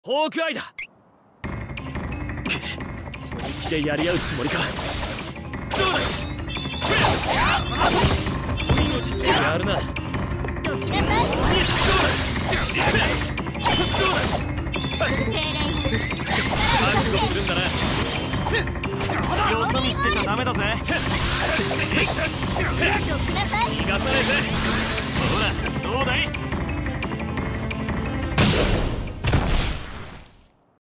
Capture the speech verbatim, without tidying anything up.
ホークアイだ。本気でやり合うつもりか。どうだ。命ってやるな。 どきなさい。どうだ。 どうだ。 精霊。 覚悟するんだな。 よそ見してちゃダメだぜ。 どきなさい。 逃がさないぜ。 ほらどうだい。